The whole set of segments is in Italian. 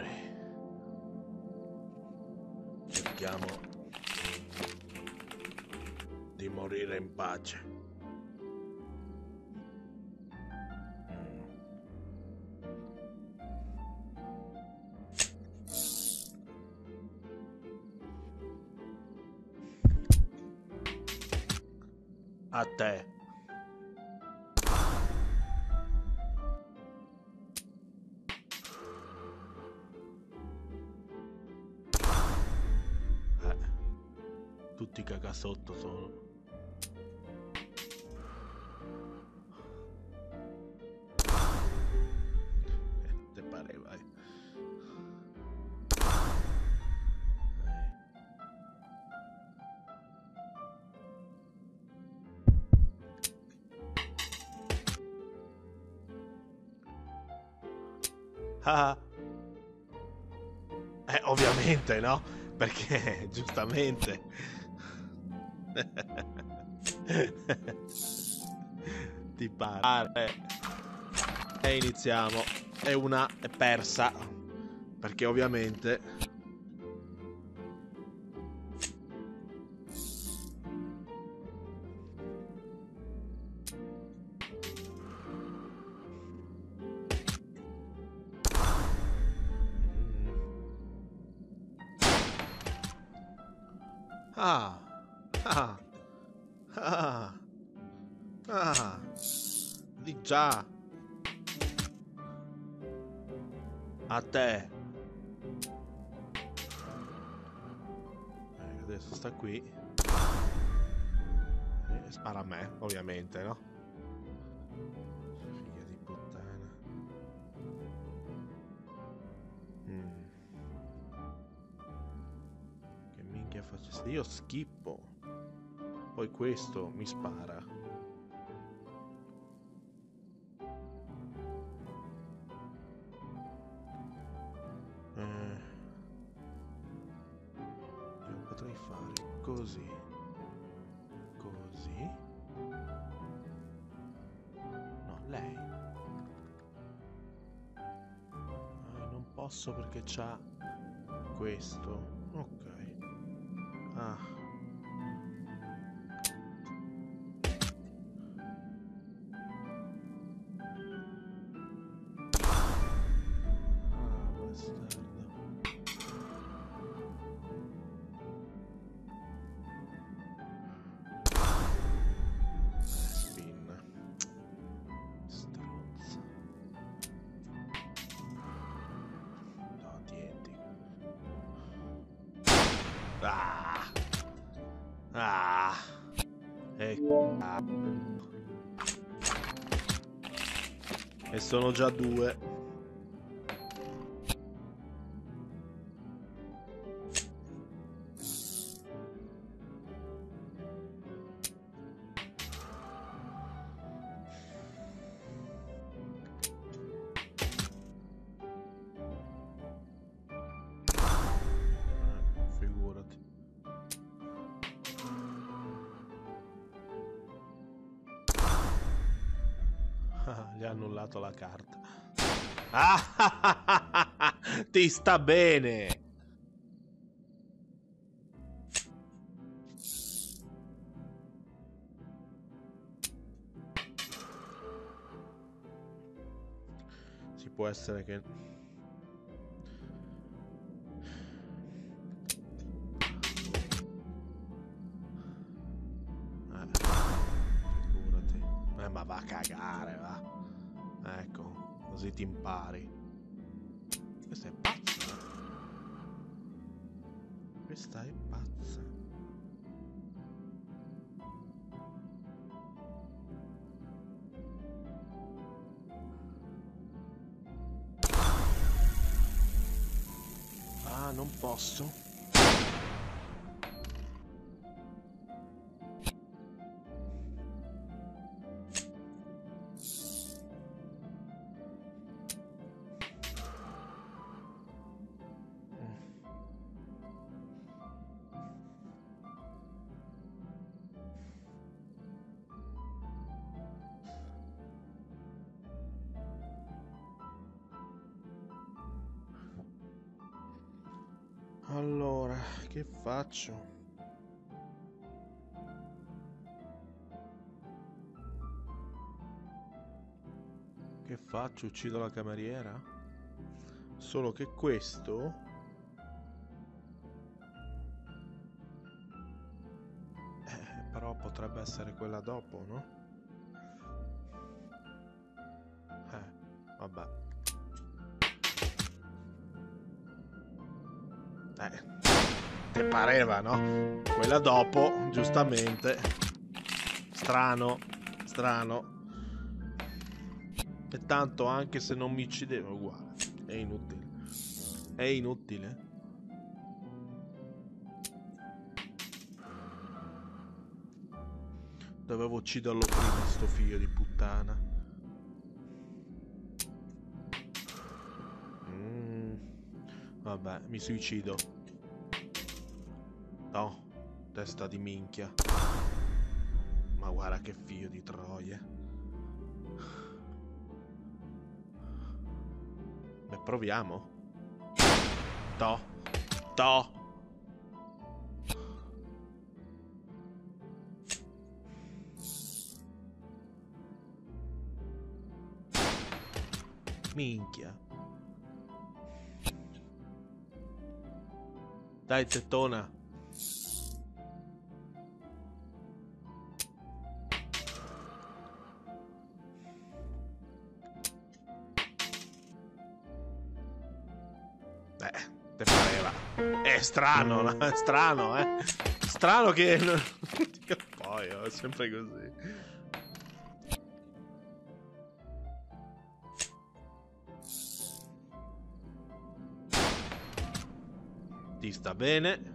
Cerchiamo di morire in pace. A te. Tutti cagasotto sono. Te pareva, Ah. Ovviamente, no? Perché, giustamente. Ti pare. E iniziamo. E una è persa. Perché ovviamente... Ah. Ah. Ah. Ah. Di già. A te. Adesso sta qui. E spara a me, ovviamente, no? Figlio di puttana. Che minchia faccio? Se io schippo, poi questo mi spara. Io potrei fare così. Così. No, lei. Non posso perché c'ha questo. Ok. Ah. Ah. Ah. E sono già due. Figurati. Gli ha annullato la carta. Ah, ti sta bene. Ci può essere che... figurati. Ma va a cagare, va. Ecco, così ti impari. Questa è pazza. Questa è pazza. Ah, non posso. Allora, che faccio? Che faccio? Uccido la cameriera? Solo che questo... però potrebbe essere quella dopo, no? Vabbè. Te pareva, no? Quella dopo, giustamente. Strano, strano. E tanto anche se non mi uccideva, uguale. È inutile. È inutile. Dovevo ucciderlo prima, sto figlio di puttana. Vabbè, mi suicido. No, testa di minchia. Ma guarda che figlio di troia. Beh, proviamo. To. To. Minchia. Dai, tettona. Te pareva. È strano, no? È strano, Strano che... Poi, è sempre così. Ti sta bene.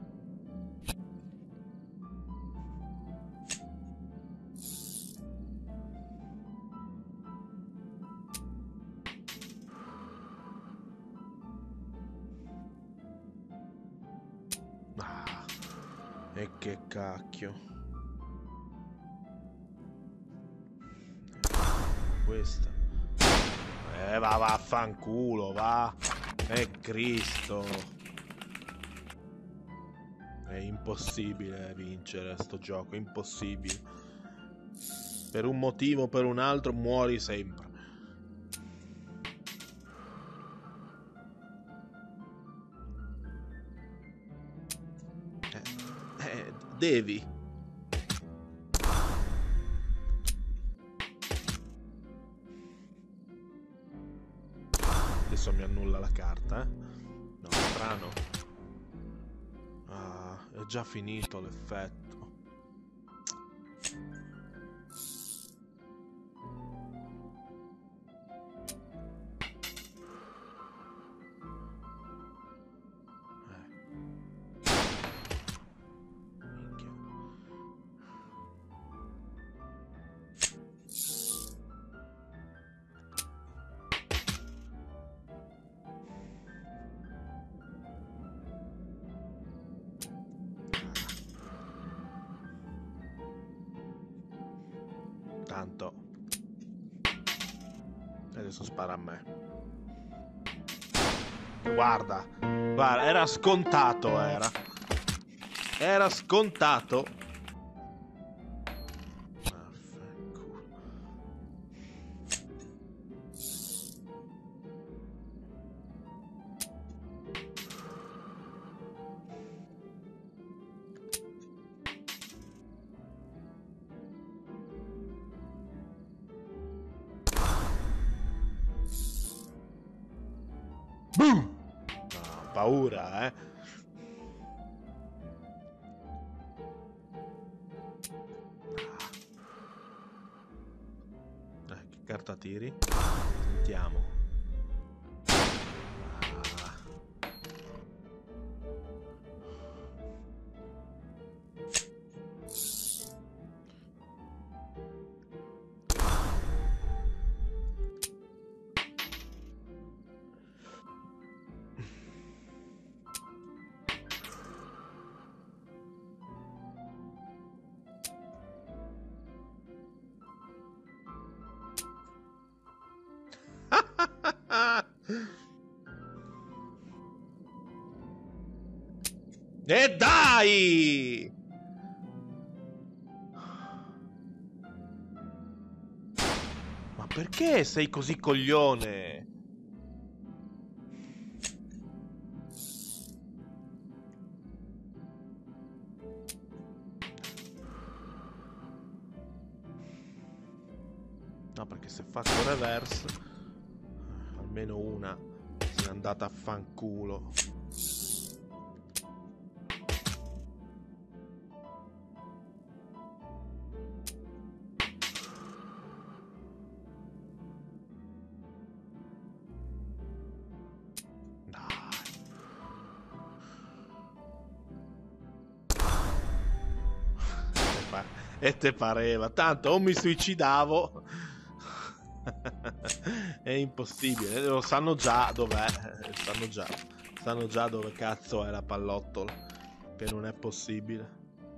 E che cacchio. Questa. Vaffanculo, va. Cristo. È impossibile vincere sto gioco, è impossibile. Per un motivo o per un altro muori sempre. Devi. Adesso mi annulla la carta, No, strano. È già finito l'effetto. Tanto. Adesso spara a me. Guarda, era scontato, era scontato. Boom! No, paura, che carta tiri? Sentiamo. E dai! Ma perché sei così coglione? No, perché se faccio reverse, almeno una se n'è andata a fanculo. E te pareva, tanto o mi suicidavo. È impossibile, lo sanno già dov'è. Sanno già dove cazzo è la pallottola. Che non è possibile.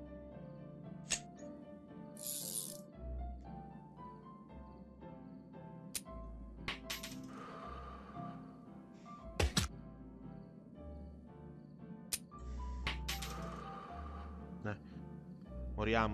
Moriamo.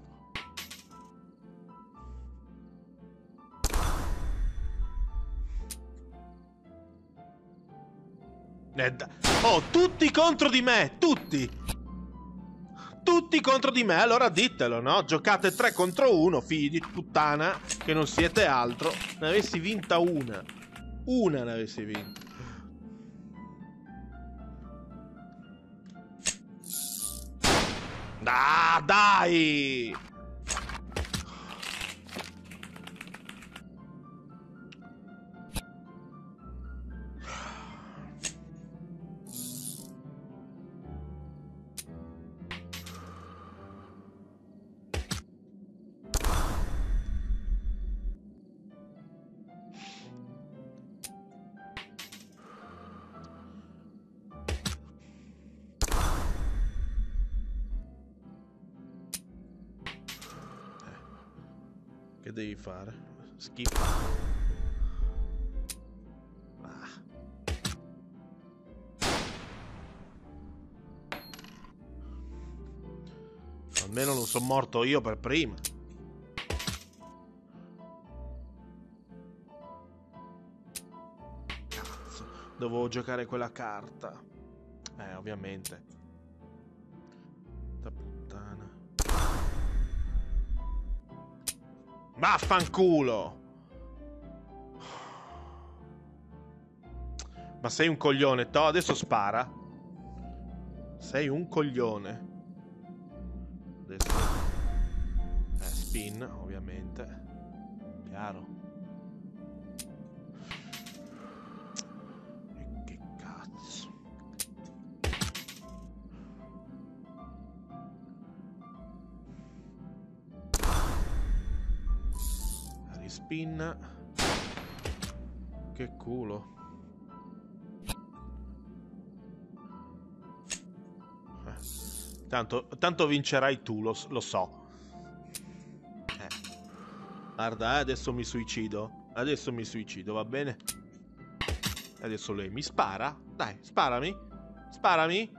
Oh, tutti contro di me, tutti! Tutti contro di me, allora ditelo, no? Giocate 3 contro 1, figli di puttana, che non siete altro. Ne avessi vinta una. Una ne avessi vinta. Ah, dai! Che devi fare? Schifo. Ah. Almeno non sono morto io per prima. Cazzo, dovevo giocare quella carta. Ovviamente. Da puttana. Vaffanculo! Ma sei un coglione, Toh, adesso spara. Sei un coglione. Adesso spin, ovviamente. Chiaro. E che cazzo. Rispin. Che culo. Tanto vincerai tu, lo so. Guarda, adesso mi suicido. Adesso mi suicido, va bene? Adesso lei mi spara. Dai, sparami. Sparami.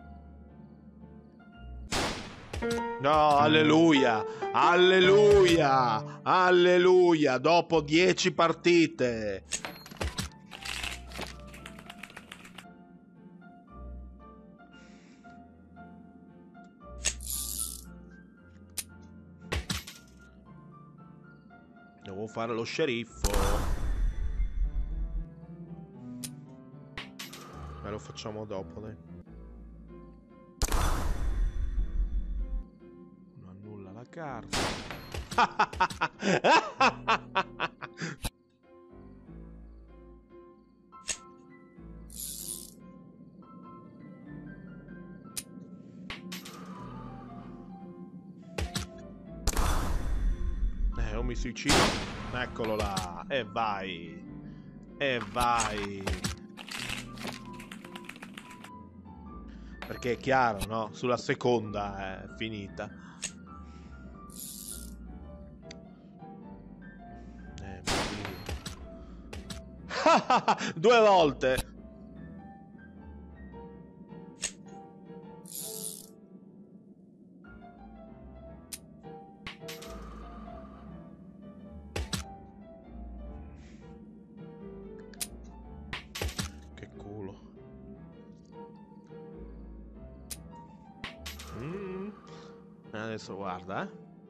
No, alleluia. Alleluia. Alleluia. Dopo 10 partite. Devo fare lo sceriffo. Ma lo facciamo dopo, dai. Non annulla la carta. O mi suicido. Eccolo là. E vai. E vai. Perché è chiaro, no? Sulla seconda è finita. Due volte. Adesso guarda,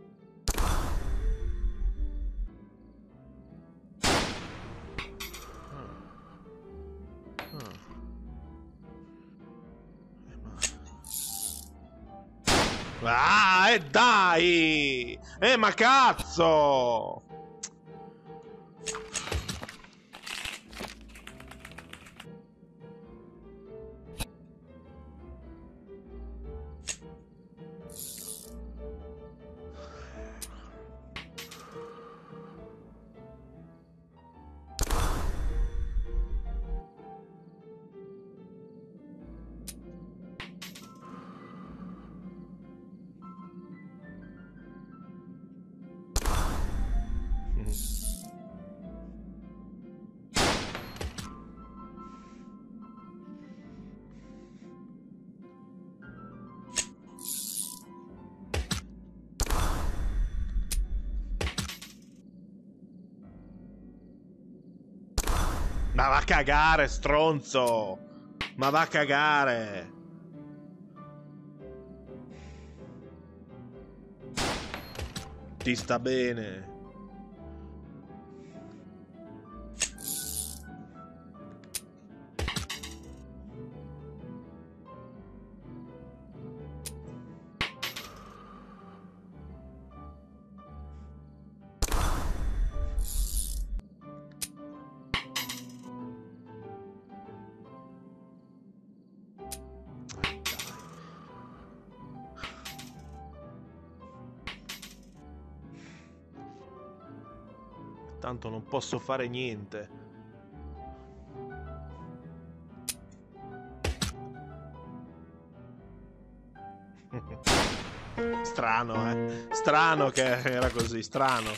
Ah, e dai! Ma cazzo! Ma va a cagare, stronzo! Ma va a cagare! Ti sta bene. Tanto non posso fare niente. Strano, Strano che era così, strano.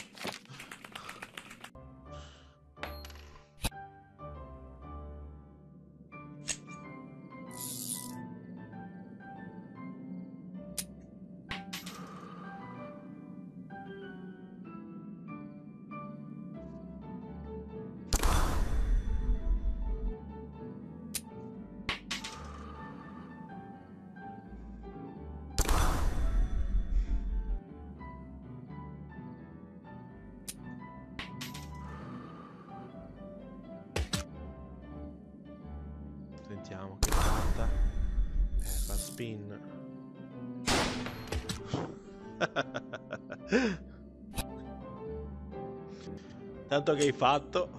Sentiamo che carta. Fa spin. Tanto che hai fatto.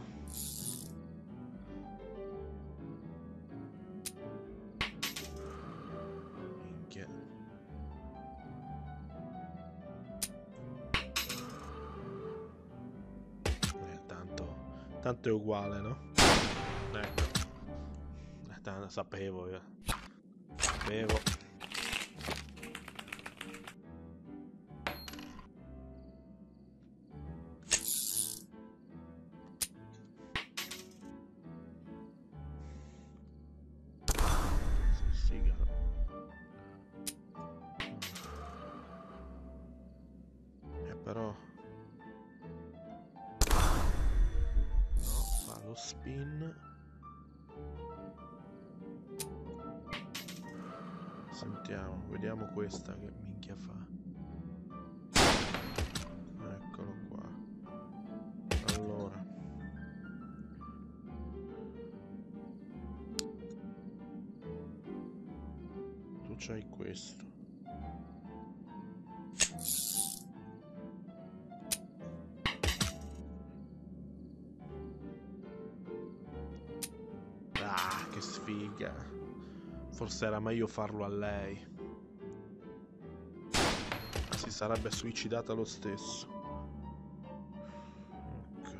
Minchia. Tanto è uguale, no? Ecco. Sapevo io. Sapevo. Sigaro. Però no, fa lo spin. Sentiamo, vediamo questa che minchia fa. Eccolo qua. Allora. Tu c'hai questo. Ah, che sfiga. Forse era meglio farlo a lei. Ma si sarebbe suicidata lo stesso. Ok.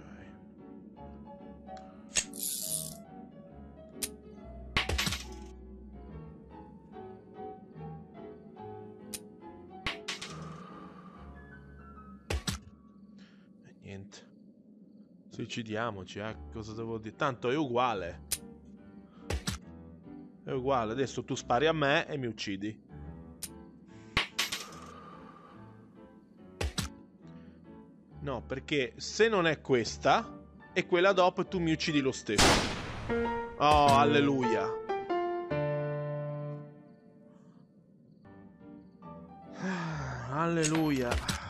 E niente. Suicidiamoci, cosa devo dire? Tanto è uguale. È uguale, adesso tu spari a me e mi uccidi. No, perché se non è questa, è quella dopo e tu mi uccidi lo stesso. Oh, alleluia. Alleluia.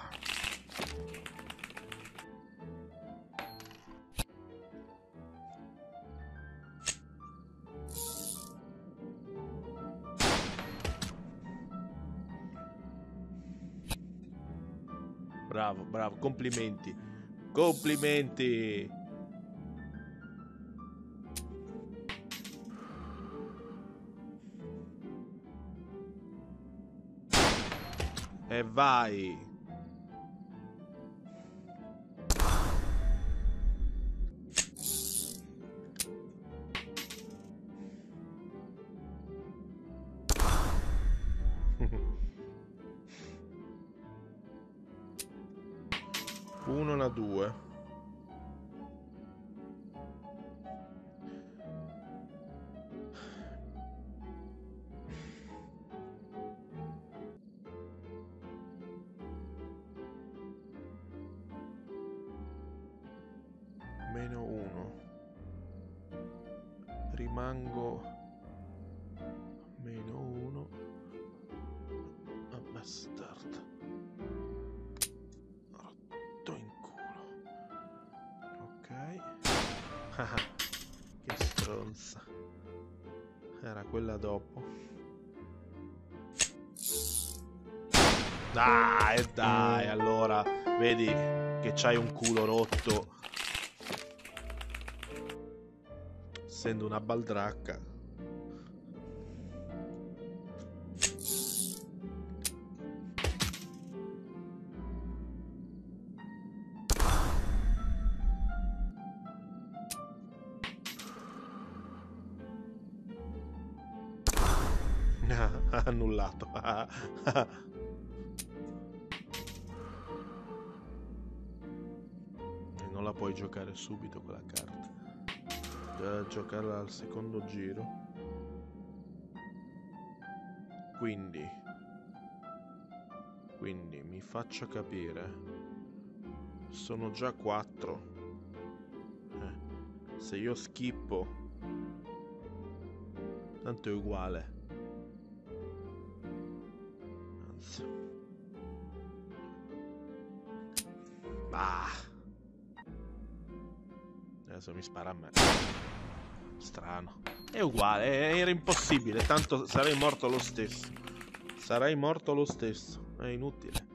Bravo, bravo, complimenti. Complimenti. E vai. Uno, una, due. Meno uno. Rimango meno uno. Ah, bastardo. Rotto in culo. Ok. Ah, che stronza. Era quella dopo. Dai, allora. Vedi che c'hai un culo rotto. Essendo una baldracca. Annullato. E non la puoi giocare subito quella carta. Devi giocarla al secondo giro. Quindi mi faccio capire. Sono già 4. Se io schippo, tanto è uguale. Anzi. Adesso mi spara a me. Strano. È uguale, era impossibile, tanto sarei morto lo stesso. Sarei morto lo stesso, è inutile.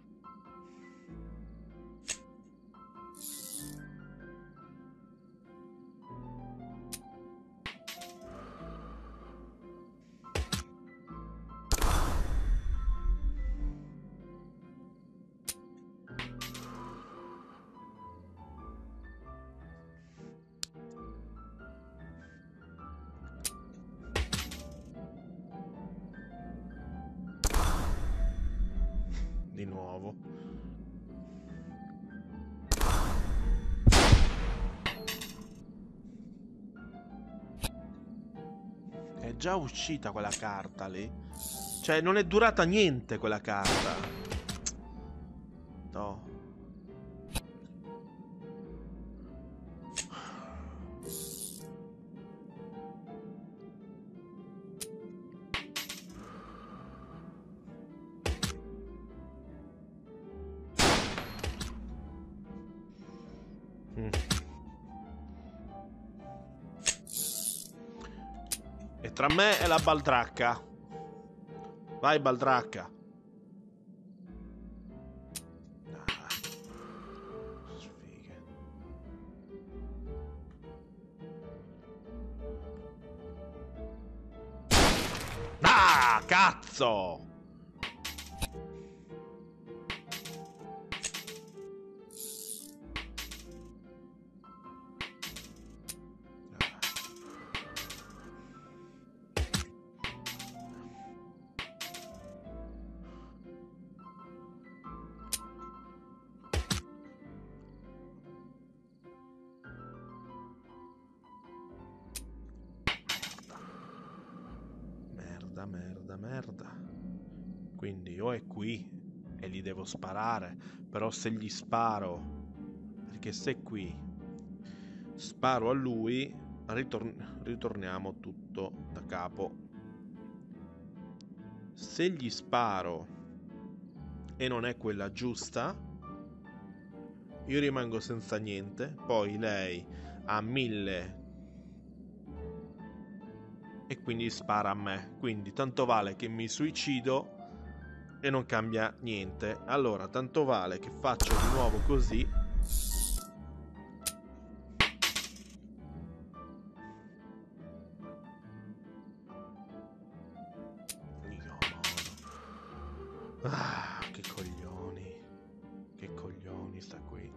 Di nuovo. È già uscita quella carta lì. Cioè, non è durata niente quella carta. No. E tra me e la baldracca. Vai, baldracca. Sfiga. Ah, cazzo! Merda. Quindi o è qui e gli devo sparare, però se gli sparo, perché se qui sparo a lui, ritorniamo tutto da capo. Se gli sparo e non è quella giusta, io rimango senza niente. Poi lei ha 1000 e quindi spara a me, quindi tanto vale che mi suicido e non cambia niente. Allora tanto vale che faccio di nuovo così. Ah, che coglioni sta qui.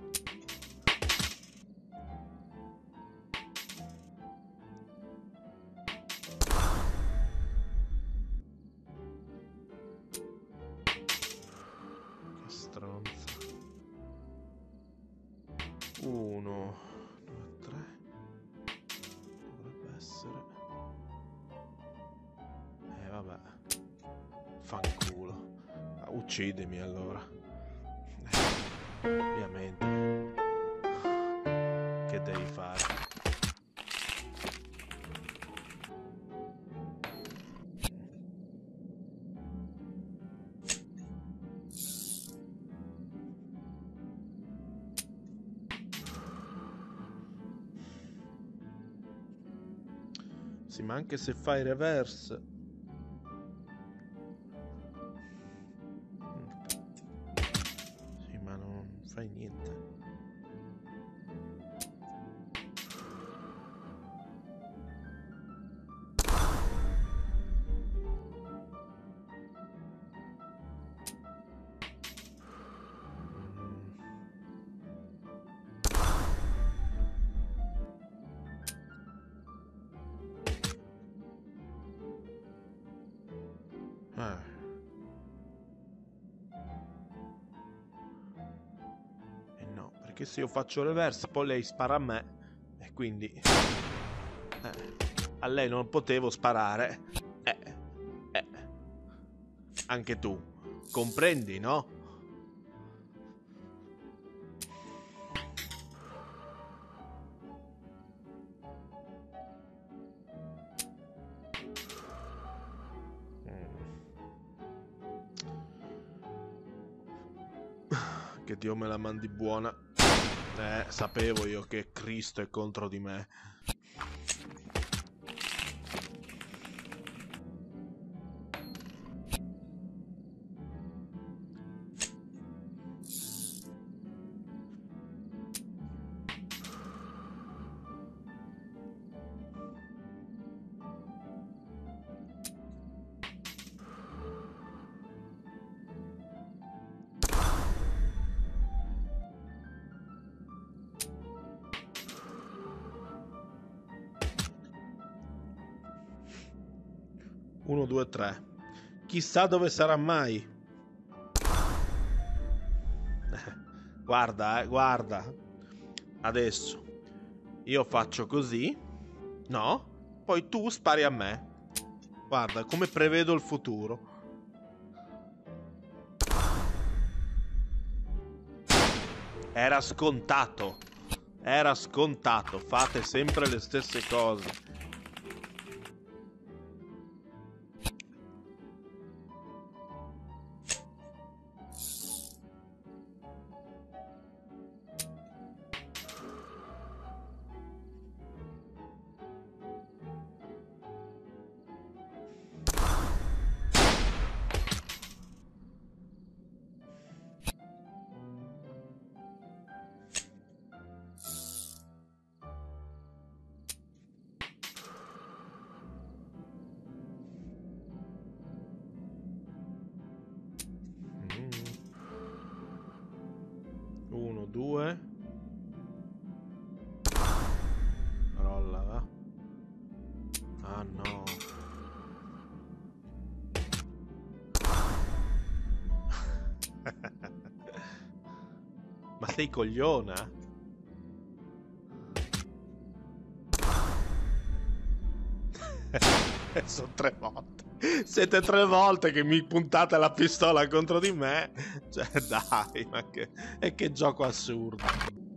Che stronza. 1, 2, 3. Dovrebbe essere. Vabbè. Fanculo. Uccidimi allora. Ovviamente. Che devi fare? Sì, ma anche se fai reverse. Fai niente. Che se io faccio reverse poi lei spara a me e quindi a lei non potevo sparare. Anche tu comprendi, no? Che Dio me la mandi buona. Sapevo io che Cristo è contro di me. Uno, due, tre. Chissà dove sarà mai. Guarda, guarda. Adesso io faccio così. No? Poi tu spari a me. Guarda come prevedo il futuro. Era scontato. Era scontato. Fate sempre le stesse cose. Uno, due. Rolla, va. Ah no. Ma sei cogliona? Sono 3 volte. Siete 3 volte che mi puntate la pistola contro di me. Cioè, dai, ma che gioco assurdo.